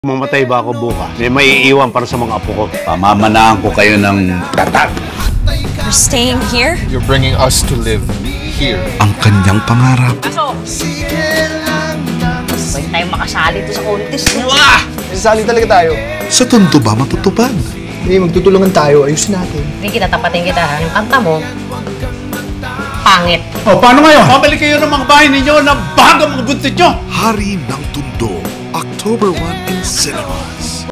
Mamatay ba ako bukas? May maiiwan para sa mga apo ko. Pamamanaan ko kayo ng tatag. You're staying here? You're bringing us to live here. Ang kanyang pangarap. Pasok! Pwede tayong makasali ito sa contest. Sasali talaga tayo. Sa tondo ba matutupad? Hindi, magtutulungan tayo. Ayusin natin. Hindi kita tapatin kita, ha? Yung kanta mo, pangit. O, paano ngayon? Pabalik kayo ng mga bahay ninyo na bago mga buntit nyo! Hari ng Tondo, October 1 in cinema.